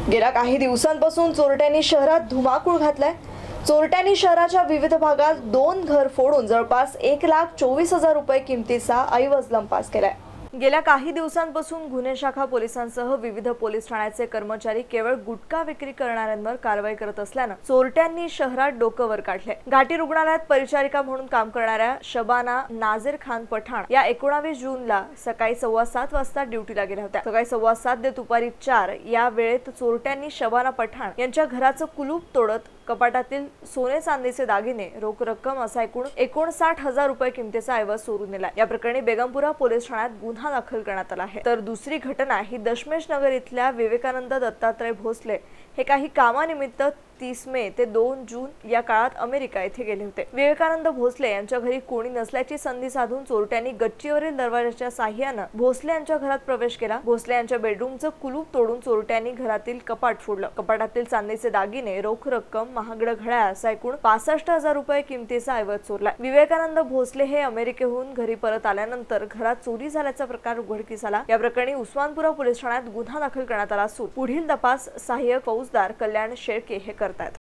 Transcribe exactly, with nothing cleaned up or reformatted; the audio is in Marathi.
गेल्या काही दिवसांपासून चोरट्यांनी शहरात धुमाकूळ घातलाय। चोरट्यांनी शहराच्या विविध भागात दोन घर फोडून जवळपास एक लाख चोवीस हजार रुपये किमतीचा ऐवज लंपास केलाय। गेल्या काही दिवसांपासून गुन्हे शाखा पोलिसांसह विविध पोलीस ठाण्याचे कर्मचारी केवळ गुटखा विक्री करणाऱ्यांवर कारवाई करत असल्यानं चोरट्यांनी शहरात डोकं वर काढले। घाटी रुग्णालयात परिचारिका म्हणून काम करणाऱ्या शबाना नाझीर खान पठाण या एकोणावीस जूनला सकाळी सव्वा सात वाजता ड्युटीला गेल्या होत्या। सकाळी सव्वा सात ते दुपारी चार या वेळेत चोरट्यांनी शबाना पठाण यांच्या घराचं कुलूप तोडत कपाटातील सोने चांदीचे दागिने, रोख रक्कम असा एकूण एकोणसाठ हजार रुपये किमतीचा ऐवज चोरून नेला। या प्रकरणी बेगमपुरा पोलीस ठाण्यात गुन्हा दाखल करण्यात आला आहे। तर दुसरी घटना ही दशमेश नगर इथल्या विवेकानंद दत्तात्रय भोसले हे काही कामानिमित्त तीस मे ते दोन जून या काळात अमेरिका येथे गेले होते। विवेकानंद भोसले यांच्या घरी कोणी नसल्याची संधी साधून चोरट्यांनी गच्चीवरील दरवाजाच्या साहाय्याने भोसले यांच्या घरात प्रवेश केला। भोसले यांच्या बेडरूमचं कुलूप तोडून चोरट्यांनी घरातील कपाट फोडलं। कपाटातील चांदीचे दागिने, रोख रक्कम, महागडं घड्याळ असा एकूण पासष्ट हजार रुपये किमतीचा ऐवज चोरला। विवेकानंद भोसले हे अमेरिकेहून घरी परत आल्यानंतर घरात चोरी झाल्याचा प्रकार उघडकीस आला। या प्रकरणी उस्मानपुरा पोलीस ठाण्यात गुन्हा दाखल करण्यात आला असून पुढील तपास सहाय्यक फौजदार कल्याण शेळके हे करतात।